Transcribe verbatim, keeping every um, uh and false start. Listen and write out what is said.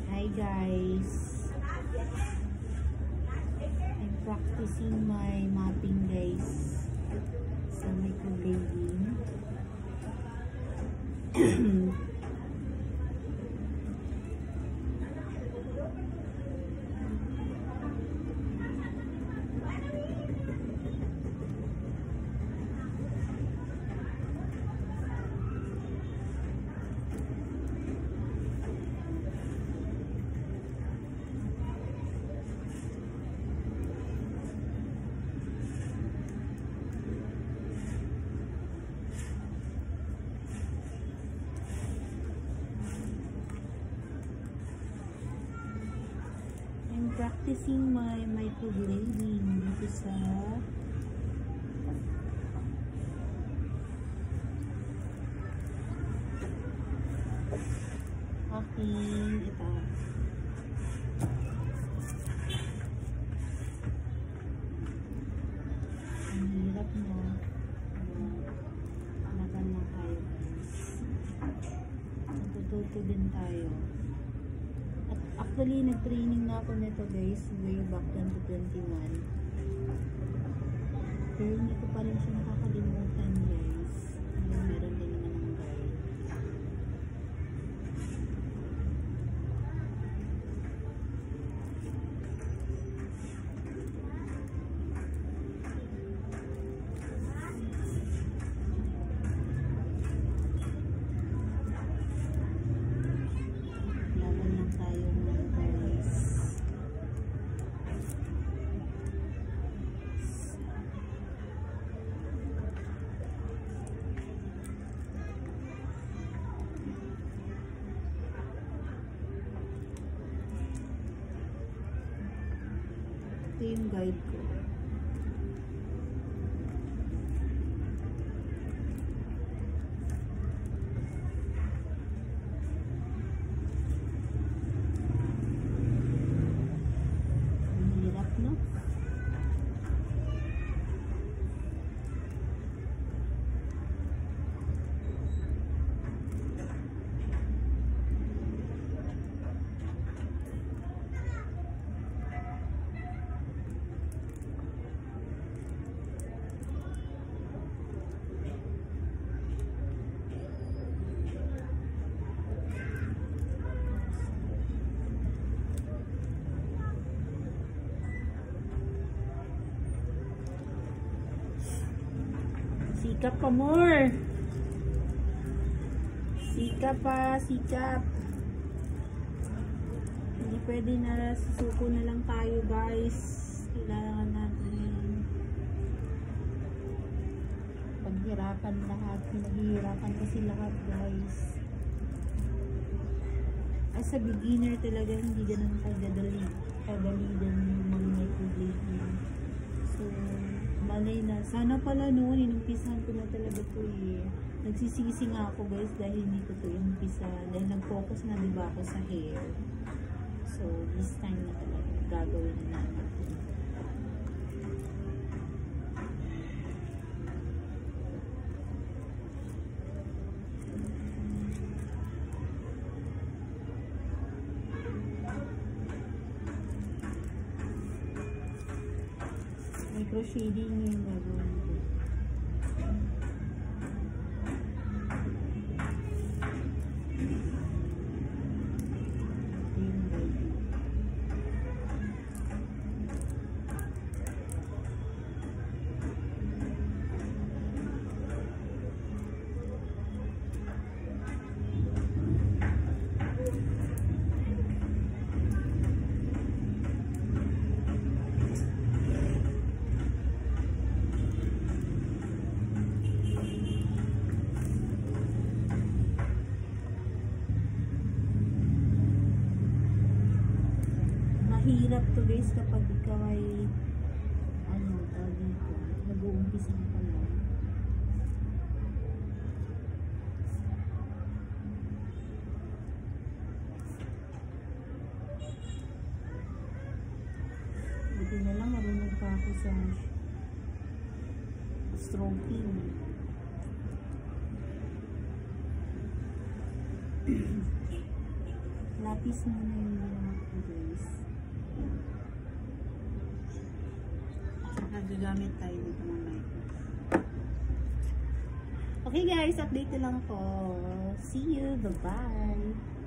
Hi guys, I'm practicing my mapping guys sa microblading. Practicing my microblading dito sa aking ito. Ang hirap na nagan na tayo guys. Natututo din tayo. Actually, nag-training na ako nito guys, way back twenty twenty-one. Pero hindi ko pa rin siya nakakalimutan guys. Ngayon, meron din naman ng guide. Laban lang tayo mga guys. Ito yung guide ko. Ang hirap, no? Sikap pa more. Sikap pa, sikap. Hindi pwede na susuko na lang tayo guys. Kailangan natin paghirapan lahat. Pinaghihirapan kasi lahat guys. As a beginner talaga hindi ganun kadali. Kadali din yung microblading. So, malay na. Sana pala noon, inumpisahan ko na talaga to eh. Nagsisisi nga ako guys dahil hindi ko to inumpisa. Dahil nag-focus na diba ako sa hair. So, this time na talaga gagawin na natin. Micro shading yung gagawin ko. Yung guide. Mahirap to guys kapag ikaw ay ano, tawag dito, nag-uumpisa ka lang. Buti na lang marunong pa ako sa stroking. Practice muna yung mga colors. Saka gagamit tayo dito mamaya. Okay guys, update ko lang po. See you. Bye-bye.